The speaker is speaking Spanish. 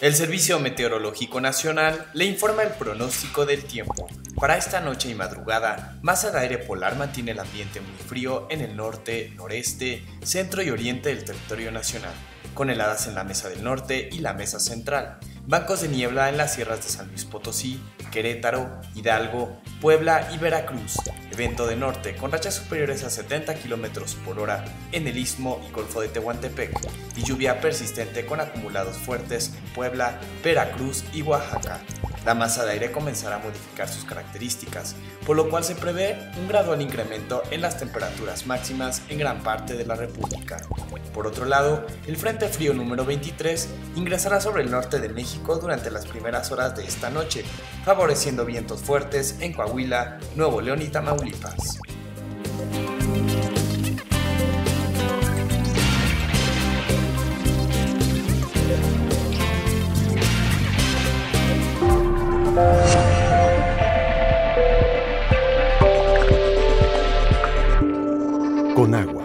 El Servicio Meteorológico Nacional le informa el pronóstico del tiempo. Para esta noche y madrugada, masa de aire polar mantiene el ambiente muy frío en el norte, noreste, centro y oriente del territorio nacional, con heladas en la Mesa del Norte y la Mesa Central, bancos de niebla en las sierras de San Luis Potosí, Querétaro, Hidalgo, Puebla y Veracruz, viento de norte con rachas superiores a 70 km por hora en el Istmo y Golfo de Tehuantepec, y lluvia persistente con acumulados fuertes en Puebla, Veracruz y Oaxaca. La masa de aire comenzará a modificar sus características, por lo cual se prevé un gradual incremento en las temperaturas máximas en gran parte de la República. Por otro lado, el Frente Frío número 23 ingresará sobre el norte de México durante las primeras horas de esta noche, favoreciendo vientos fuertes en Coahuila, Nuevo León y Tamaulipas. Conagua.